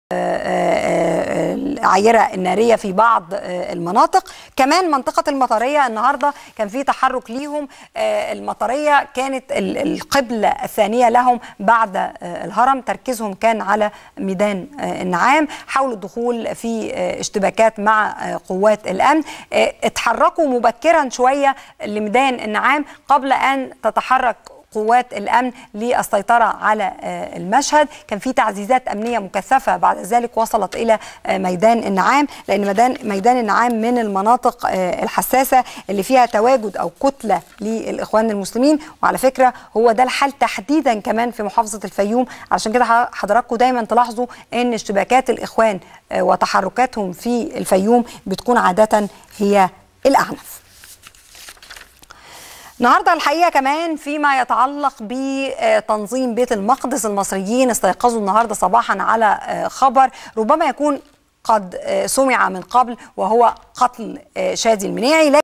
العيرة النارية في بعض المناطق. كمان منطقة المطرية النهاردة كان في تحرك ليهم. المطرية كانت القبلة الثانية لهم بعد الهرم، تركيزهم كان على ميدان النعام، حاولوا الدخول في اشتباكات مع قوات الأمن، اتحركوا مبكرا شوية لميدان النعام قبل أن تتحرك قوات الأمن للسيطرة على المشهد. كان في تعزيزات أمنية مكثفة بعد ذلك وصلت إلى ميدان النعام، لأن ميدان النعام من المناطق الحساسة اللي فيها تواجد أو كتلة للإخوان المسلمين، وعلى فكرة هو ده الحال تحديدا كمان في محافظة الفيوم. عشان كده حضراتكم دايما تلاحظوا أن اشتباكات الإخوان وتحركاتهم في الفيوم بتكون عادة هي الأعنف. النهارده الحقيقه كمان فيما يتعلق بتنظيم بيت المقدس، المصريين استيقظوا النهارده صباحا على خبر ربما يكون قد سمع من قبل، وهو قتل شادي المنيعي.